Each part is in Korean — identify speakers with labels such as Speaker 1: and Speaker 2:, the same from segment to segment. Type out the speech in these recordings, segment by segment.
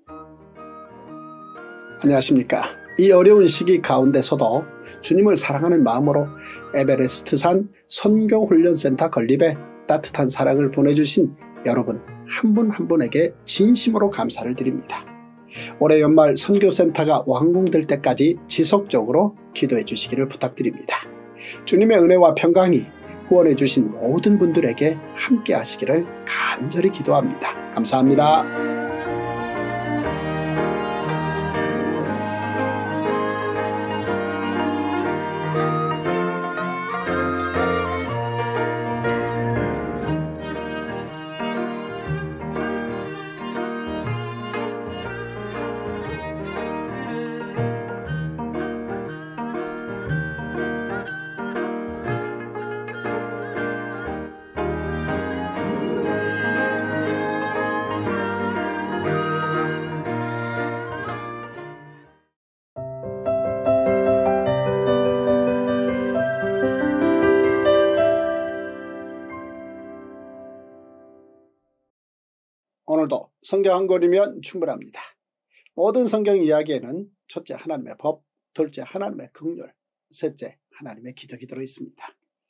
Speaker 1: 안녕하십니까. 이 어려운 시기 가운데서도 주님을 사랑하는 마음으로 에베레스트산 선교훈련센터 건립에 따뜻한 사랑을 보내주신 여러분 한 분 한 분에게 진심으로 감사를 드립니다. 올해 연말 선교센터가 완공될 때까지 지속적으로 기도해 주시기를 부탁드립니다. 주님의 은혜와 평강이 후원해 주신 모든 분들에게 함께 하시기를 간절히 기도합니다. 감사합니다. 오늘도 성경 한 권이면 충분합니다. 모든 성경 이야기에는 첫째 하나님의 법, 둘째 하나님의 긍휼, 셋째 하나님의 기적이 들어있습니다.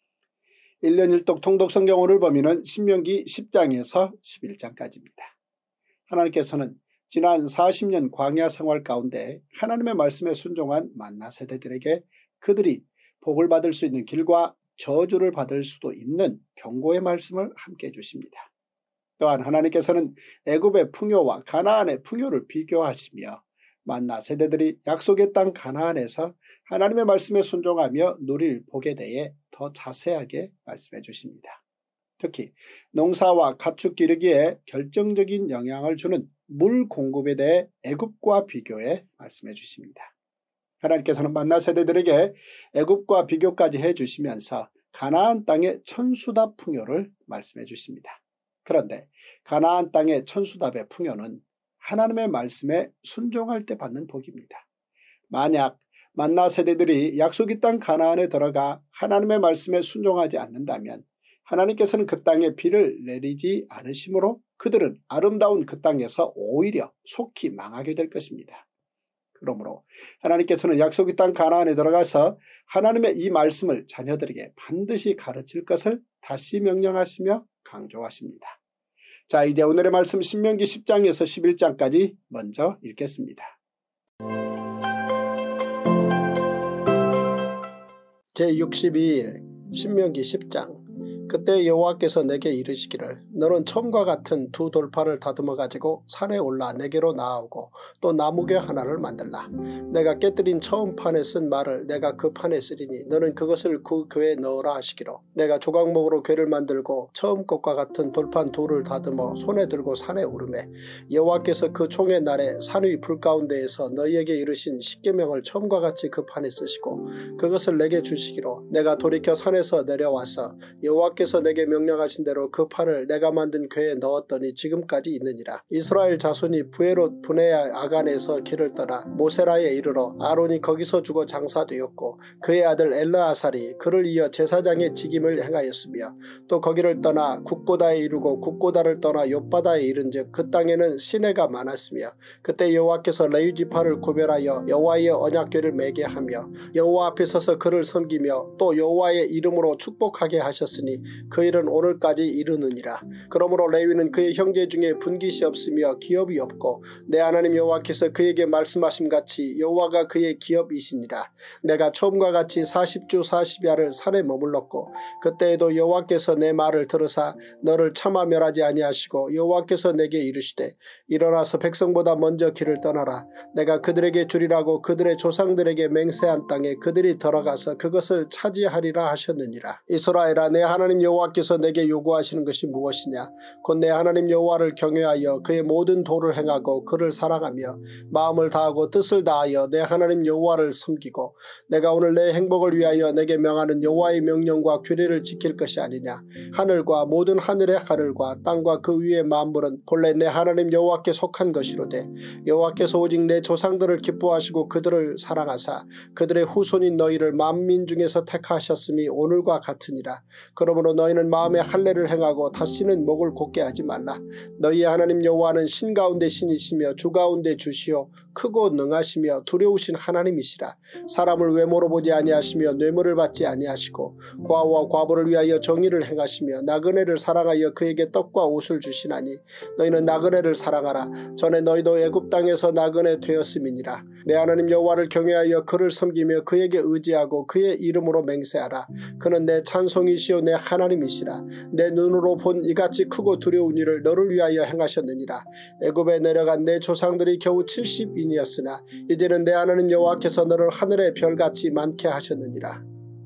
Speaker 1: 1년 1독 통독 성경 오늘 범위는 신명기 10장에서 11장까지입니다. 하나님께서는 지난 40년 광야 생활 가운데 하나님의 말씀에 순종한 만나 세대들에게 그들이 복을 받을 수 있는 길과 저주를 받을 수도 있는 경고의 말씀을 함께 해주십니다. 또한 하나님께서는 애굽의 풍요와 가나안의 풍요를 비교하시며 만나 세대들이 약속의 땅 가나안에서 하나님의 말씀에 순종하며 누릴 복에 대해 더 자세하게 말씀해 주십니다. 특히 농사와 가축 기르기에 결정적인 영향을 주는 물 공급에 대해 애굽과 비교해 말씀해 주십니다. 하나님께서는 만나 세대들에게 애굽과 비교까지 해주시면서 가나안 땅의 천수답 풍요를 말씀해 주십니다. 그런데 가나안 땅의 천수답의 풍요는 하나님의 말씀에 순종할 때 받는 복입니다. 만약 만나 세대들이 약속의 땅 가나안에 들어가 하나님의 말씀에 순종하지 않는다면 하나님께서는 그 땅에 비를 내리지 않으시므로 그들은 아름다운 그 땅에서 오히려 속히 망하게 될 것입니다. 그러므로 하나님께서는 약속의 땅 가나안에 들어가서 하나님의 이 말씀을 자녀들에게 반드시 가르칠 것을 다시 명령하시며 강조하십니다. 자, 이제 오늘의 말씀 신명기 10장에서 11장까지 먼저 읽겠습니다. 제62일 신명기 10장. 그때 여호와께서 내게 이르시기를 너는 처음과 같은 두 돌판을 다듬어 가지고 산에 올라 내게로 나아오고 또 나무괴 하나를 만들라. 내가 깨뜨린 처음 판에 쓴 말을 내가 그 판에 쓰리니 너는 그것을 그 궤에 넣으라 하시기로 내가 조각목으로 궤를 만들고 처음 것과 같은 돌판 둘을 다듬어 손에 들고 산에 오르매 여호와께서 그 총의 날에 산 위 불 가운데에서 너희에게 이르신 십계명을 처음과 같이 그 판에 쓰시고 그것을 내게 주시기로 내가 돌이켜 산에서 내려와서 여호와께서 내게 명령하신 대로 그 판을 내가 만든 궤에 넣었더니 지금까지 있느니라. 이스라엘 자손이 부에롯 분해야 아간에서 길을 떠나 모세라에 이르러 아론이 거기서 죽어 장사되었고 그의 아들 엘르아살이 그를 이어 제사장의 직임을 행하였으며 또 거기를 떠나 국고다에 이르고 국고다를 떠나 욥바다에 이른즉 그 땅에는 시내가 많았으며 그때 여호와께서 레위 지파를 구별하여 여호와의 언약궤를 매게 하며 여호와 앞에 서서 그를 섬기며 또 여호와의 이름으로 축복하게 하셨으니 그 일은 오늘까지 이르느니라. 그러므로 레위는 그의 형제 중에 분깃이 없으며 기업이 없고 내 하나님 여호와께서 그에게 말씀하심같이 여호와가 그의 기업이시니라. 내가 처음과 같이 40주 40야를 산에 머물렀고 그때에도 여호와께서 내 말을 들으사 너를 차마 멸하지 아니하시고 여호와께서 내게 이르시되 일어나서 백성보다 먼저 길을 떠나라. 내가 그들에게 주리라고 그들의 조상들에게 맹세한 땅에 그들이 들어가서 그것을 차지하리라 하셨느니라. 이스라엘아, 내 하나님 여호와께서 내게 요구하시는 것이 무엇이냐? 곧 내 하나님 여호와를 경외하여 그의 모든 도를 행하고 그를 사랑하며 마음을 다하고 뜻을 다하여 내 하나님 여호와를 섬기고 내가 오늘 내 행복을 위하여 내게 명하는 여호와의 명령과 규례를 지킬 것이 아니냐? 하늘과 모든 하늘의 하늘과 땅과 그 위의 만물은 본래 내 하나님 여호와께 속한 것이로되 여호와께서 오직 내 조상들을 기뻐하시고 그들을 사랑하사 그들의 후손인 너희를 만민 중에서 택하셨음이 오늘과 같으니라. 그러므로 그러므로 너희는 마음에 할례를 행하고 다시는 목을 곧게 하지 말라. 너희의 하나님 여호와는 신 가운데 신이시며 주 가운데 주시오 크고 능하시며 두려우신 하나님이시라. 사람을 외모로 보지 아니하시며 뇌물을 받지 아니하시고 고아와 과부를 위하여 정의를 행하시며 나그네를 사랑하여 그에게 떡과 옷을 주시나니 너희는 나그네를 사랑하라. 전에 너희도 애굽 땅에서 나그네 되었음이니라. 내 하나님 여호와를 경외하여 그를 섬기며 그에게 의지하고 그의 이름으로 맹세하라. 그는 내 찬송이시오 내 하나님이시라. 내 눈으로 본 이같이 크고 두려운 일을 너를 위하여 행하셨느니라. 애굽에 내려간 내 조상들이 겨우 70인이었으나 이제는 내 하나님 여호와께서 너를 하늘의 별같이 많게 하셨느니라.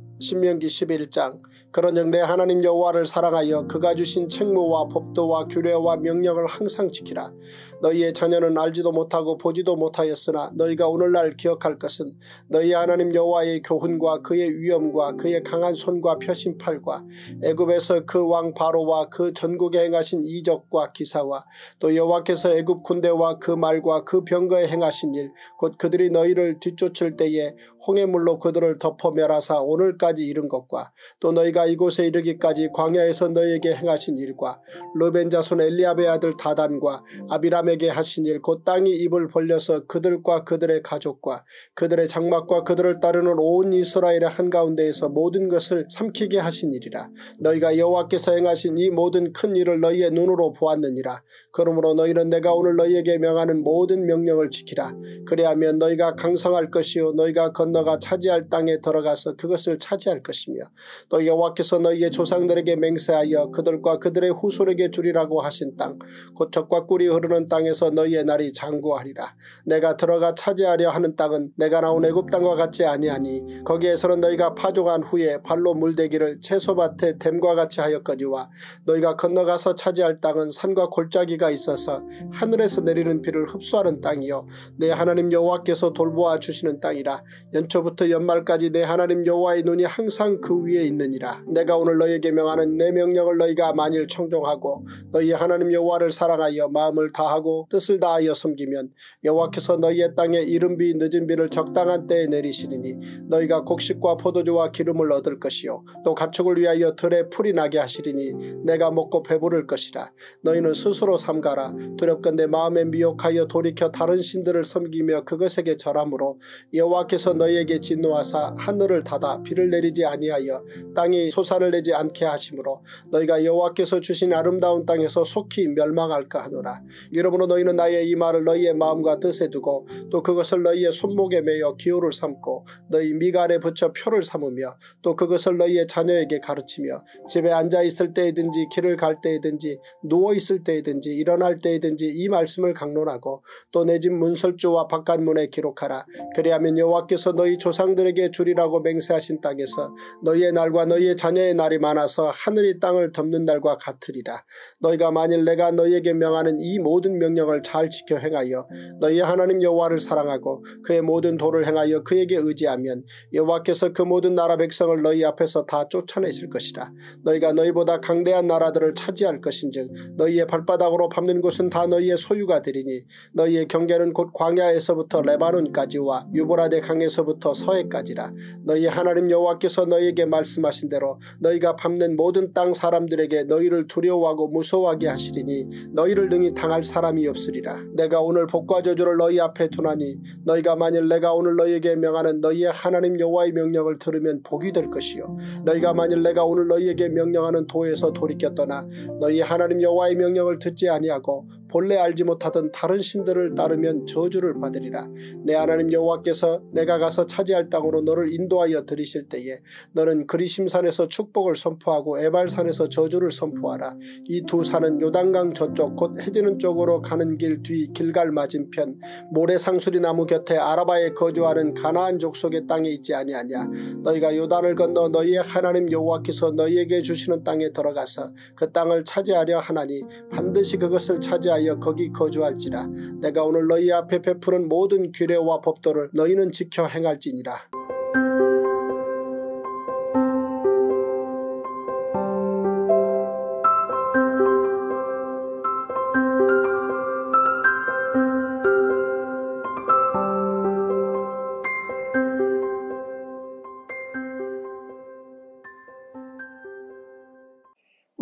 Speaker 1: 신명기 11장. 그런즉 내 하나님 여호와를 사랑하여 그가 주신 책무와 법도와 규례와 명령을 항상 지키라. 너희의 자녀는 알지도 못하고 보지도 못하였으나 너희가 오늘날 기억할 것은 너희 하나님 여호와의 교훈과 그의 위엄과 그의 강한 손과 펴신 팔과 애굽에서 그 왕 바로와 그 전국에 행하신 이적과 기사와 또 여호와께서 애굽 군대와 그 말과 그 병거에 행하신 일 곧 그들이 너희를 뒤쫓을 때에 홍해물로 그들을 덮어 멸하사 오늘까지 이른 것과 또 너희가 이곳에 이르기까지 광야에서 너희에게 행하신 일과 르벤 자손 엘리압의 아들 다단과 아비람에게 하신 일 곧 땅이 입을 벌려서 그들과 그들의 가족과 그들의 장막과 그들을 따르는 온 이스라엘의 한가운데에서 모든 것을 삼키게 하신 일이라. 너희가 여호와께서 행하신 이 모든 큰 일을 너희의 눈으로 보았느니라. 그러므로 너희는 내가 오늘 너희에게 명하는 모든 명령을 지키라. 그리하면 너희가 강성할 것이요 너희가 건너가 차지할 땅에 들어가서 그것을 차지할 것이며 또 여호와께서 너희의 조상들에게 맹세하여 그들과 그들의 후손에게 주리라고 하신 땅 곧 젖과 꿀이 흐르는 땅에서 너희의 날이 장구하리라. 내가 들어가 차지하려 하는 땅은 내가 나온 애굽 땅과 같지 아니하니 거기에서는 너희가 파종한 후에 발로 물대기를 채소밭에 댐과 같이 하였거니와 너희가 건너가서 차지할 땅은 산과 골짜기가 있어서 하늘에서 내리는 비를 흡수하는 땅이요 내 하나님 여호와께서 돌보아 주시는 땅이라. 연초부터 연말까지 내 하나님 여호와의 눈이 항상 그 위에 있느니라. 내가 오늘 너희에게 명하는 내 명령을 너희가 만일 청종하고 너희 하나님 여호와를 사랑하여 마음을 다하고 뜻을 다하여 섬기면 여호와께서 너희의 땅에 이른 비 늦은 비를 적당한 때에 내리시리니 너희가 곡식과 포도주와 기름을 얻을 것이요 또 가축을 위하여 들에 풀이 나게 하시리니 내가 먹고 배부를 것이라. 너희는 스스로 삼가라. 두렵건대 마음에 미혹하여 돌이켜 다른 신들을 섬기며 그것에게 절함으로 여호와께서 너희에게 진노하사 하늘을 닫아 비를 내리지 아니하여 땅이 소사를 내지 않게 하시므로 너희가 여호와께서 주신 아름다운 땅에서 속히 멸망할까 하노라. 이러므로 너희는 나의 이 말을 너희의 마음과 뜻에 두고 또 그것을 너희의 손목에 매여 기호를 삼고 너희 미간에 붙여 표를 삼으며 또 그것을 너희의 자녀에게 가르치며 집에 앉아있을 때이든지 길을 갈 때이든지 누워있을 때이든지 일어날 때이든지 이 말씀을 강론하고 또 내 집 문설주와 바깥문에 기록하라. 그리하면 여호와께서 너희 조상들에게 주리라고 맹세하신 땅에서 너희의 날과 너희의 자녀의 날이 많아서 하늘이 땅을 덮는 날과 같으리라. 너희가 만일 내가 너희에게 명하는 이 모든 명령을 잘 지켜 행하여 너희 하나님 여호와를 사랑하고 그의 모든 도를 행하여 그에게 의지하면 여호와께서 그 모든 나라 백성을 너희 앞에서 다 쫓아내실 것이라. 너희가 너희보다 강대한 나라들을 차지할 것인즉 너희의 발바닥으로 밟는 곳은 다 너희의 소유가 되리니 너희의 경계는 곧 광야에서부터 레바논까지와 유브라데 강에서부터 서해까지라. 너희 하나님 여호와께서 너희에게 말씀하신 대로 너희가 밟는 모든 땅 사람들에게 너희를 두려워하고 무서워하게 하시리니 너희를 능히 당할 사람이 없으리라. 내가 오늘 복과 저주를 너희 앞에 두나니 너희가 만일 내가 오늘 너희에게 명하는 너희의 하나님 여호와의 명령을 들으면 복이 될 것이요 너희가 만일 내가 오늘 너희에게 명령하는 도에서 돌이켜 떠나 너희 하나님 여호와의 명령을 듣지 아니하고 본래 알지 못하던 다른 신들을 따르면 저주를 받으리라. 내 하나님 여호와께서 내가 가서 차지할 땅으로 너를 인도하여 들이실 때에 너는 그리심산에서 축복을 선포하고 에발산에서 저주를 선포하라. 이 두 산은 요단강 저쪽 곧 해지는 쪽으로 가는 길 뒤 길갈 맞은편 모래상수리 나무 곁에 아라바에 거주하는 가나안 족속의 땅에 있지 아니하냐. 너희가 요단을 건너 너희의 하나님 여호와께서 너희에게 주시는 땅에 들어가서 그 땅을 차지하려 하나니 반드시 그것을 차지하여 거기 거주할지라. 내가 오늘 너희 앞에 베푸는 모든 규례와 법도를 너희는 지켜 행할지니라.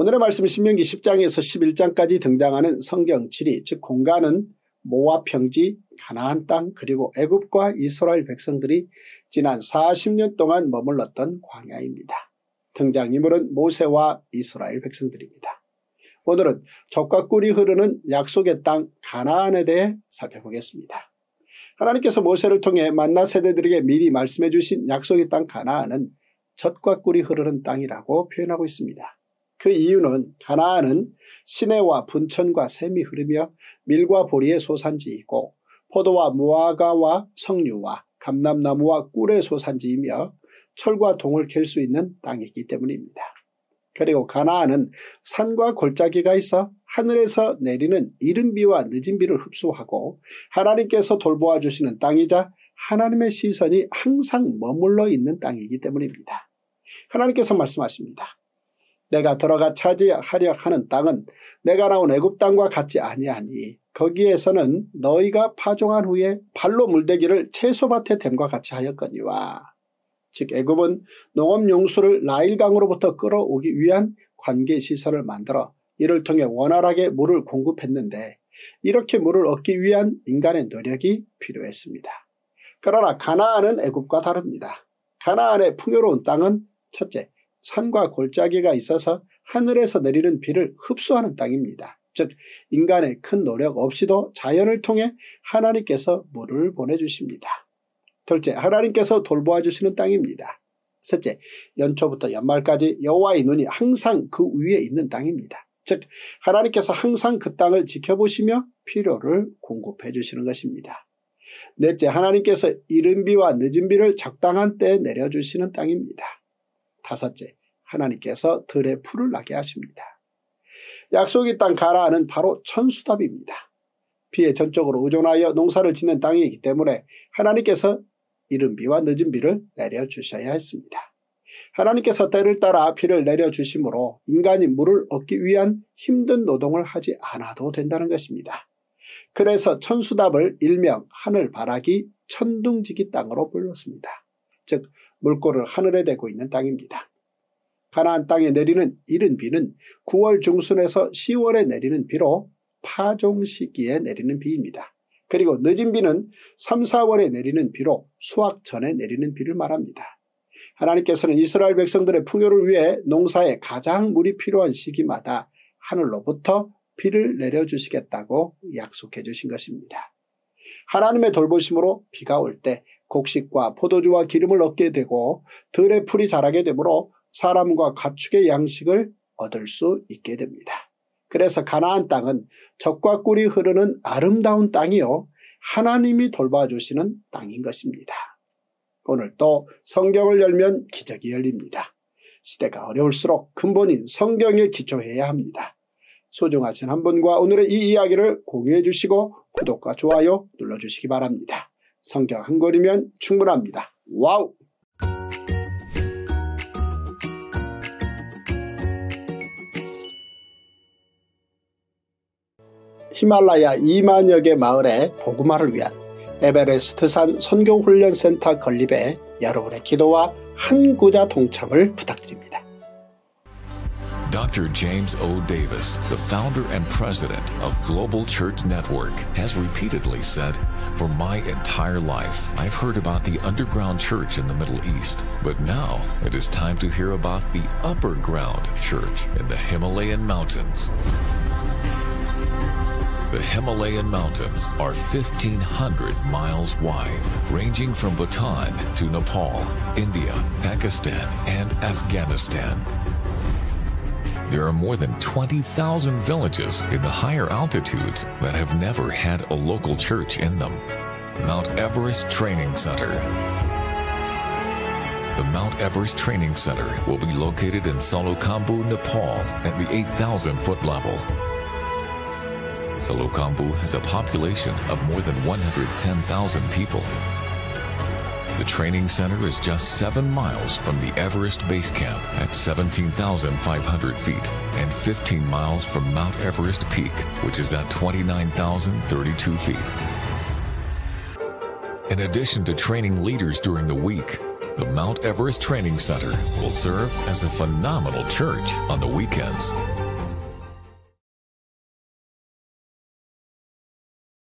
Speaker 1: 오늘의 말씀 신명기 10장에서 11장까지 등장하는 성경 지리 즉 공간은 모압 평지, 가나안 땅 그리고 애굽과 이스라엘 백성들이 지난 40년 동안 머물렀던 광야입니다. 등장인물은 모세와 이스라엘 백성들입니다. 오늘은 젖과 꿀이 흐르는 약속의 땅 가나안에 대해 살펴보겠습니다. 하나님께서 모세를 통해 만나 세대들에게 미리 말씀해 주신 약속의 땅 가나안은 젖과 꿀이 흐르는 땅이라고 표현하고 있습니다. 그 이유는 가나안은 시내와 분천과 샘이 흐르며 밀과 보리의 소산지이고 포도와 무화과와 석류와 감람나무와 꿀의 소산지이며 철과 동을 캘 수 있는 땅이기 때문입니다. 그리고 가나안은 산과 골짜기가 있어 하늘에서 내리는 이른 비와 늦은 비를 흡수하고 하나님께서 돌보아 주시는 땅이자 하나님의 시선이 항상 머물러 있는 땅이기 때문입니다. 하나님께서 말씀하십니다. 내가 들어가 차지하려 하는 땅은 내가 나온 애굽 땅과 같지 아니하니 거기에서는 너희가 파종한 후에 발로 물대기를 채소밭에 댐과 같이 하였거니와 즉 애굽은 농업용수를 나일강으로부터 끌어오기 위한 관계시설을 만들어 이를 통해 원활하게 물을 공급했는데 이렇게 물을 얻기 위한 인간의 노력이 필요했습니다. 그러나 가나안은 애굽과 다릅니다. 가나안의 풍요로운 땅은 첫째, 산과 골짜기가 있어서 하늘에서 내리는 비를 흡수하는 땅입니다. 즉 인간의 큰 노력 없이도 자연을 통해 하나님께서 물을 보내주십니다. 둘째, 하나님께서 돌보아 주시는 땅입니다. 셋째, 연초부터 연말까지 여호와의 눈이 항상 그 위에 있는 땅입니다. 즉 하나님께서 항상 그 땅을 지켜보시며 필요를 공급해 주시는 것입니다. 넷째, 하나님께서 이른 비와 늦은 비를 적당한 때에 내려주시는 땅입니다. 다섯째, 하나님께서 들에 풀을 나게 하십니다. 약속의 땅 가나안은 바로 천수답입니다. 비에 전적으로 의존하여 농사를 짓는 땅이기 때문에 하나님께서 이른 비와 늦은 비를 내려주셔야 했습니다. 하나님께서 때를 따라 비를 내려주심으로 인간이 물을 얻기 위한 힘든 노동을 하지 않아도 된다는 것입니다. 그래서 천수답을 일명 하늘바라기 천둥지기 땅으로 불렀습니다. 즉 물꼬를 하늘에 대고 있는 땅입니다. 가나안 땅에 내리는 이른 비는 9월 중순에서 10월에 내리는 비로 파종 시기에 내리는 비입니다. 그리고 늦은 비는 3, 4월에 내리는 비로 수확 전에 내리는 비를 말합니다. 하나님께서는 이스라엘 백성들의 풍요를 위해 농사에 가장 물이 필요한 시기마다 하늘로부터 비를 내려주시겠다고 약속해 주신 것입니다. 하나님의 돌보심으로 비가 올 때 곡식과 포도주와 기름을 얻게 되고 들의 풀이 자라게 되므로 사람과 가축의 양식을 얻을 수 있게 됩니다. 그래서 가나안 땅은 젖과 꿀이 흐르는 아름다운 땅이요 하나님이 돌봐주시는 땅인 것입니다. 오늘 또 성경을 열면 기적이 열립니다. 시대가 어려울수록 근본인 성경에 기초해야 합니다. 소중하신 한 분과 오늘의 이 이야기를 공유해 주시고 구독과 좋아요 눌러주시기 바랍니다. 성경 한 권이면 충분합니다. 와우! 히말라야 2만여 개 마을의 복음화를 위한 에베레스트산 선교훈련센터 건립에 여러분의 기도와 한 구자 동참을 부탁드립니다.
Speaker 2: Dr. James O. Davis, the founder and president of Global Church Network, has repeatedly said, "For my entire life, I've heard about the underground church in the Middle East, but now it is time to hear about the upper ground church in the Himalayan mountains." The Himalayan mountains are 1,500 miles wide, ranging from Bhutan to Nepal, India, Pakistan, and Afghanistan. There are more than 20,000 villages in the higher altitudes that have never had a local church in them. Mount Everest Training Center. The Mount Everest Training Center will be located in Salokhambu, Nepal at the 8,000-foot level. Salokhambu has a population of more than 110,000 people. The training center is just 7 miles from the Everest Base Camp at 17,500 feet and 15 miles from Mount Everest Peak, which is at 29,032 feet. In addition to training leaders during the week, the Mount Everest Training Center will serve as a phenomenal church on the weekends.